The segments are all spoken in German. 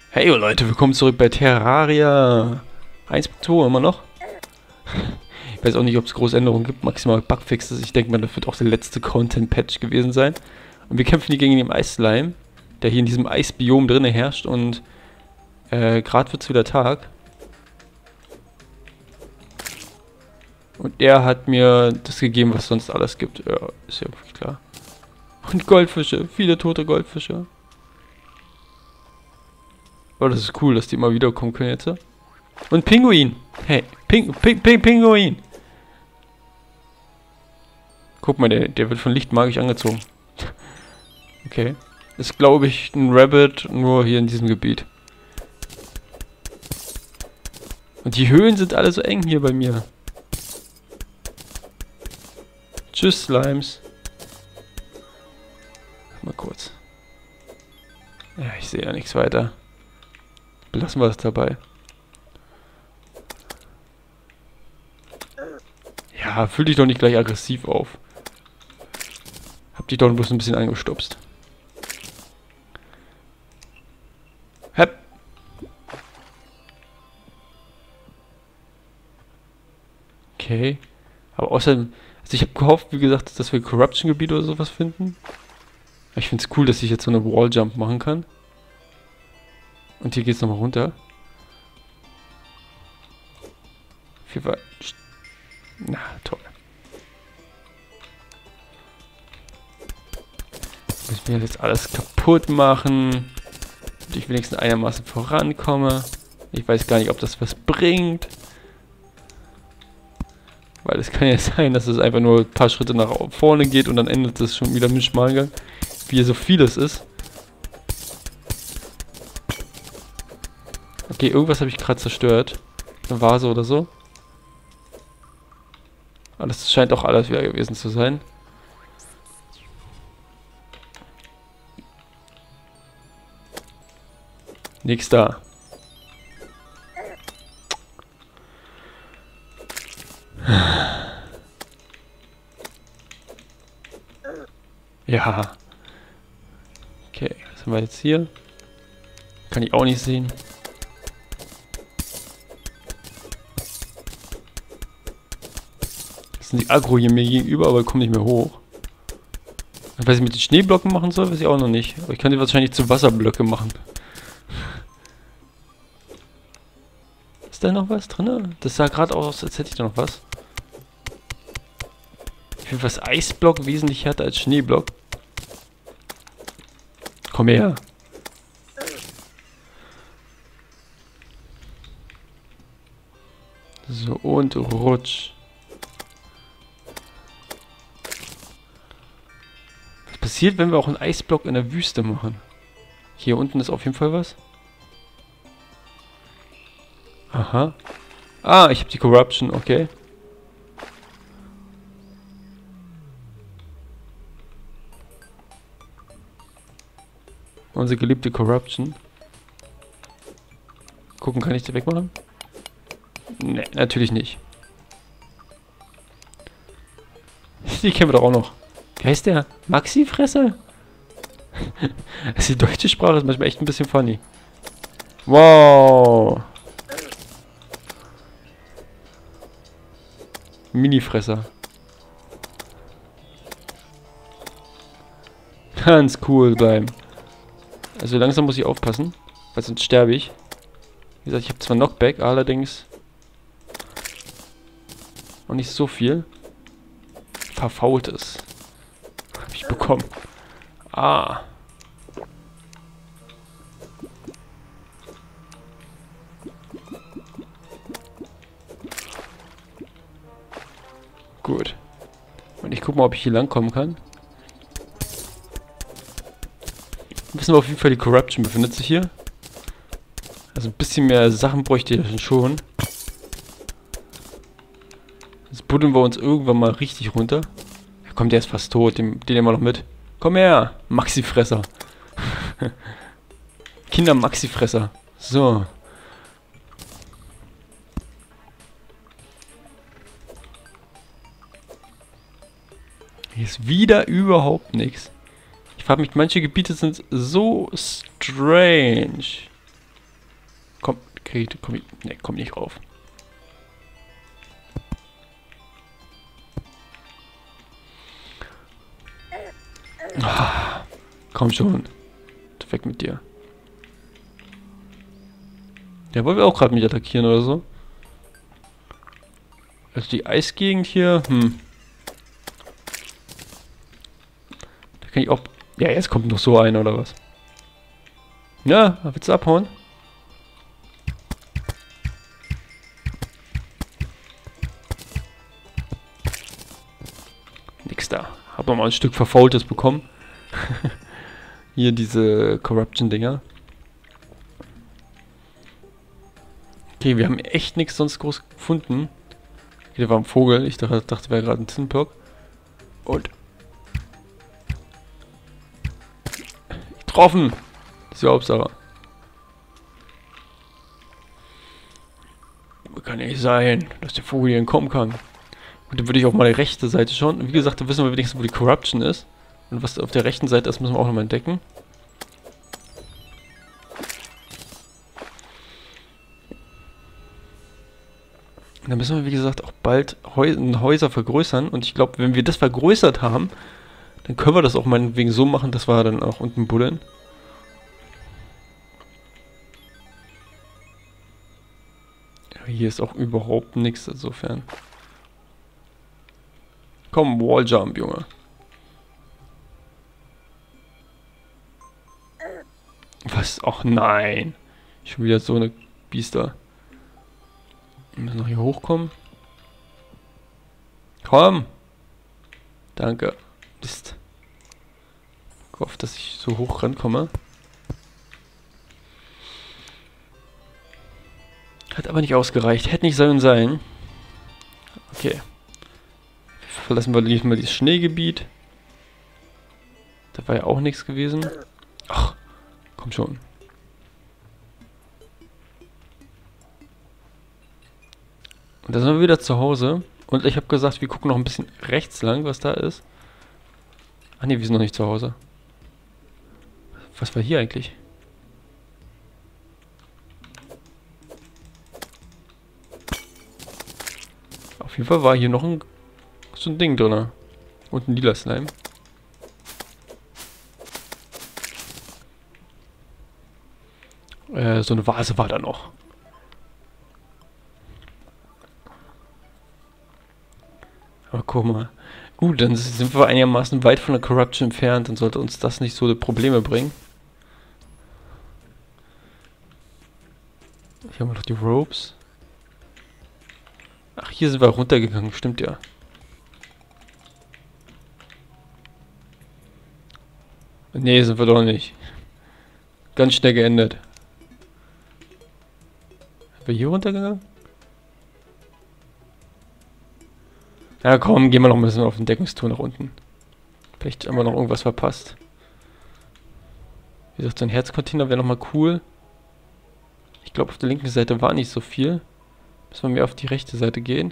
Hey Leute, willkommen zurück bei Terraria 1.2 immer noch. Ich weiß auch nicht, ob es große Änderungen gibt, maximal Bugfixes. Ich denke mal, das wird auch der letzte Content-Patch gewesen sein. Und wir kämpfen hier gegen den Eisslime, der hier in diesem Eisbiom drin herrscht. Und gerade wird es wieder Tag. Und er hat mir das gegeben, was sonst alles gibt. Ja, ist ja wirklich klar. Und Goldfische, viele tote Goldfische. Oh, das ist cool, dass die immer wiederkommen können jetzt. Und Pinguin. Hey, Pinguin. Guck mal, der wird von Licht magisch angezogen. Okay. Ist, glaube ich, ein Rabbit, nur hier in diesem Gebiet. Und die Höhlen sind alle so eng hier bei mir. Tschüss, Slimes. Mal kurz. Ja, ich sehe ja nichts weiter. Belassen wir es dabei. Ja, fühl dich doch nicht gleich aggressiv auf. Hab dich doch bloß ein bisschen angestupst. Hep. Okay. Aber außerdem, also ich habe gehofft, wie gesagt, dass wir Corruption-Gebiet oder sowas finden. Ich finde es cool, dass ich jetzt so eine Walljump machen kann. Und hier geht's nochmal runter. Na, toll. Müssen wir jetzt alles kaputt machen. Damit ich wenigstens einigermaßen vorankomme. Ich weiß gar nicht, ob das was bringt. Weil es kann ja sein, dass es einfach nur ein paar Schritte nach vorne geht und dann endet es schon wieder mit Schmalgang. Wie hier so vieles ist. Okay, irgendwas habe ich gerade zerstört. Eine Vase oder so. Aber das scheint auch alles wieder gewesen zu sein. Nix da. Ja. Okay, was haben wir jetzt hier? Kann ich auch nicht sehen. Sind die Agro hier mir gegenüber, aber kommen nicht mehr hoch. Was ich mit den Schneeblöcken machen soll, weiß ich auch noch nicht. Aber ich kann die wahrscheinlich zu Wasserblöcke machen. Ist da noch was drin? Das sah gerade aus, als hätte ich da noch was. Ich finde was Eisblock wesentlich härter als Schneeblock. Komm her. So, und rutsch. Passiert, wenn wir auch einen Eisblock in der Wüste machen. Hier unten ist auf jeden Fall was. Aha. Ah, ich habe die Corruption, okay. Unsere geliebte Corruption. Gucken, kann ich die wegmachen? Ne, natürlich nicht. Die kennen wir doch auch noch. Wie heißt der? Maxi-Fresser? Also die deutsche Sprache ist manchmal echt ein bisschen funny. Wow. Mini-Fresser. Ganz cool bleiben. Also langsam muss ich aufpassen, weil sonst sterbe ich. Wie gesagt, ich habe zwar Knockback, allerdings auch nicht so viel. Verfaultes. Habe ich bekommen. Ah. Gut. Und ich gucke mal, ob ich hier lang kommen kann. Wissen wir auf jeden Fall, die Corruption befindet sich hier. Also ein bisschen mehr Sachen bräuchte ich schon. Jetzt buddeln wir uns irgendwann mal richtig runter. Ja, komm, der ist fast tot. Den nehmen wir noch mit. Komm her, Maxi-Fresser. Kinder-Maxi-Fresser. So. Hier ist wieder überhaupt nichts. Ich frage mich, manche Gebiete sind so strange. Komm, komm nicht rauf. Ah, komm schon. Weg mit dir. Der wollte auch gerade mich attackieren oder so. Also die Eisgegend hier, Da kann ich auch... Ja, jetzt kommt noch so einer oder was? Ja, willst du abhauen? Nix da. Hab noch mal ein Stück Verfaultes bekommen. Hier diese Corruption-Dinger. Okay, wir haben echt nichts sonst groß gefunden. Okay, der war ein Vogel. Ich dachte wäre gerade ein Tinperk. Und... getroffen! Das ist die Hauptsache. Kann ja nicht sein, dass der Vogel hier entkommen kann. Und dann würde ich auf meine rechte Seite schauen. Und wie gesagt, da wissen wir wenigstens, wo die Corruption ist. Und was auf der rechten Seite ist, müssen wir auch nochmal entdecken. Und dann müssen wir, wie gesagt, auch bald Häuser vergrößern. Und ich glaube, wenn wir das vergrößert haben, dann können wir das auch meinetwegen so machen, dass wir dann auch unten buddeln. Ja, hier ist auch überhaupt nichts insofern. Komm, Walljump, Junge. Was? Ach nein. Schon wieder so eine Biester. Wir müssen noch hier hochkommen. Komm! Danke. Mist. Ich hoffe, dass ich so hoch rankomme. Hat aber nicht ausgereicht. Hätte nicht sollen sein. Okay. Verlassen wir lieber mal dieses Schneegebiet. Da war ja auch nichts gewesen. Ach, komm schon. Und da sind wir wieder zu Hause. Und ich habe gesagt, wir gucken noch ein bisschen rechts lang, was da ist. Ach ne, wir sind noch nicht zu Hause. Was war hier eigentlich? Auf jeden Fall war hier noch so ein Ding drin. Und ein lila Slime. So eine Vase war da noch. Aber guck mal. Gut, dann sind wir einigermaßen weit von der Corruption entfernt. Dann sollte uns das nicht so Probleme bringen. Hier haben wir noch die Ropes. Ach, hier sind wir runtergegangen. Stimmt ja. Nee, sind wir doch nicht. Ganz schnell geändert. Sind wir hier runtergegangen? Ja komm, gehen wir noch ein bisschen auf den Deckungstour nach unten. Vielleicht haben wir noch irgendwas verpasst. Wie gesagt, so ein Herzcontainer wäre nochmal cool. Ich glaube, auf der linken Seite war nicht so viel. Müssen wir mehr auf die rechte Seite gehen.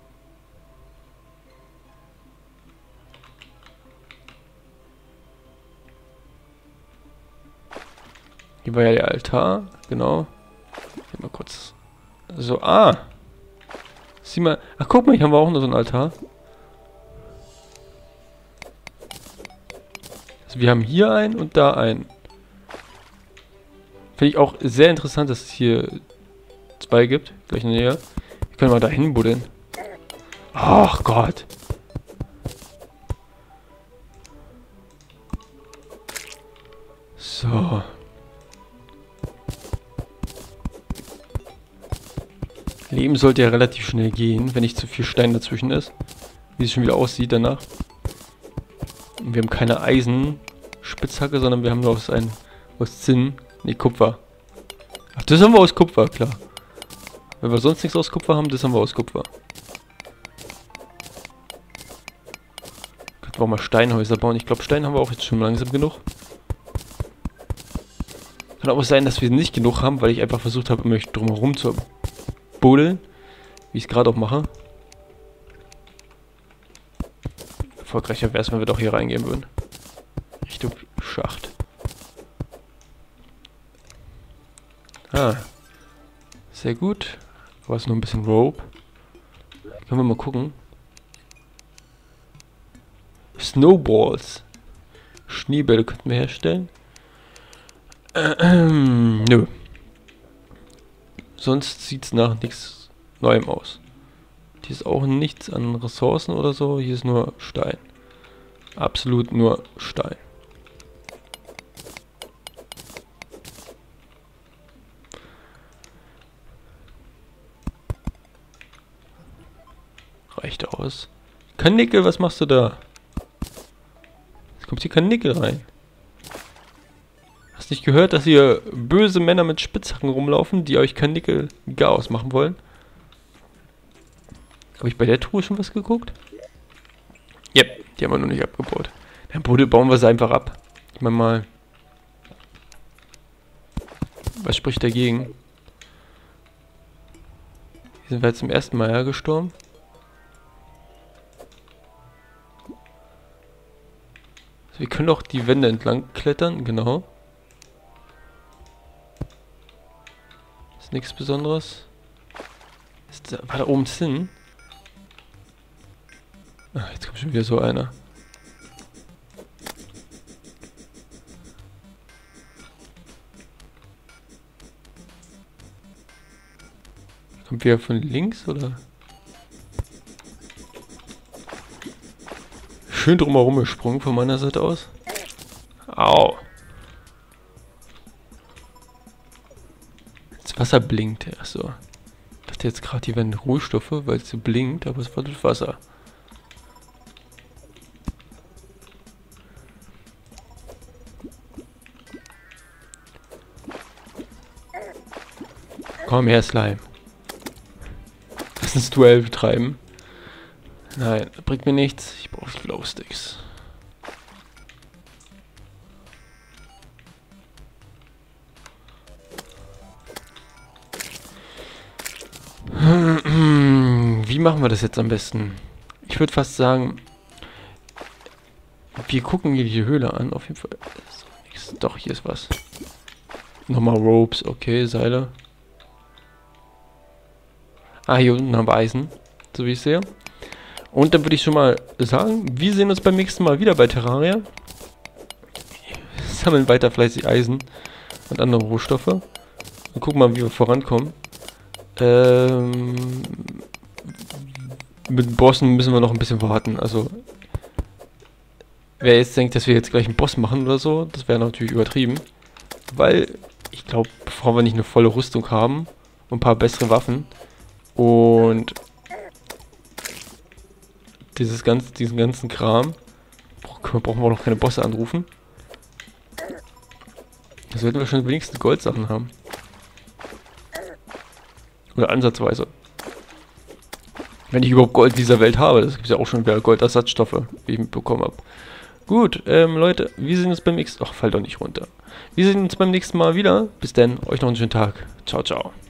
Hier war ja der Altar, genau. Hier mal kurz. So, sieh mal. Ach, guck mal, hier haben wir auch noch so einen Altar. Also wir haben hier einen und da einen. Finde ich auch sehr interessant, dass es hier zwei gibt. Gleich in der Nähe. Wir können mal da hinbuddeln. Ach Gott. So. Leben sollte ja relativ schnell gehen, wenn nicht zu viel Stein dazwischen ist. Wie es schon wieder aussieht danach. Und wir haben keine Eisenspitzhacke, sondern wir haben nur aus Zinn. Ne, Kupfer. Ach, das haben wir aus Kupfer, klar. Wenn wir sonst nichts aus Kupfer haben, das haben wir aus Kupfer. Könnten wir auch mal Steinhäuser bauen. Ich glaube, Stein haben wir auch jetzt schon langsam genug. Kann auch sein, dass wir nicht genug haben, weil ich einfach versucht habe, immer drumherum zu buddeln. Wie ich es gerade auch mache. Erfolgreicher wäre es, wenn wir doch hier reingehen würden. Richtung Schacht. Sehr gut. Aber es ist nur ein bisschen Rope. Können wir mal gucken. Snowballs. Schneebälle könnten wir herstellen. Nö. Sonst sieht es nach nichts Neuem aus. Hier ist auch nichts an Ressourcen oder so. Hier ist nur Stein. Absolut nur Stein. Reicht aus. Karnickel, was machst du da? Jetzt kommt hier kein Nickel rein. Hast nicht gehört, dass hier böse Männer mit Spitzhacken rumlaufen, die euch Karnickel Chaos machen wollen? Habe ich bei der Truhe schon was geguckt? Yep, die haben wir noch nicht abgebaut. Dann bauen wir sie einfach ab. Ich meine mal. Was spricht dagegen? Hier sind wir jetzt zum ersten Mal hergestorben. Also wir können auch die Wände entlang klettern, genau. Ist nichts Besonderes. War da oben Sinn? Ah, jetzt kommt schon wieder so einer. Kommt wieder von links, oder? Schön drumherum gesprungen von meiner Seite aus. Au. Das Wasser blinkt. Achso. Ich dachte jetzt gerade, hier wären Rohstoffe, weil es so blinkt, aber es war das Wasser. Komm her, Slime. Lass uns Duell betreiben. Nein, bringt mir nichts. Ich brauche Glowsticks. Wie machen wir das jetzt am besten? Ich würde fast sagen, wir gucken hier die Höhle an. Auf jeden Fall. Ist nichts. Doch, hier ist was. Nochmal Ropes, okay, Seile. Ah, hier unten haben wir Eisen, so wie ich sehe. Und dann würde ich schon mal sagen, wir sehen uns beim nächsten Mal wieder bei Terraria. Wir sammeln weiter fleißig Eisen und andere Rohstoffe. Und gucken mal, wie wir vorankommen. Mit Bossen müssen wir noch ein bisschen warten. Also, wer jetzt denkt, dass wir jetzt gleich einen Boss machen oder so, das wäre natürlich übertrieben. Weil, ich glaube, bevor wir nicht eine volle Rüstung haben und ein paar bessere Waffen und diesen ganzen Kram, brauchen wir noch keine Bosse anrufen. Da sollten wir schon wenigstens Goldsachen haben. Oder ansatzweise. Wenn ich überhaupt Gold in dieser Welt habe, das gibt ja auch schon wieder Goldersatzstoffe, wie ich mitbekommen habe. Gut, Leute, wir sehen uns beim nächsten... Ach, fall doch nicht runter. Wir sehen uns beim nächsten Mal wieder. Bis dann, euch noch einen schönen Tag. Ciao, ciao.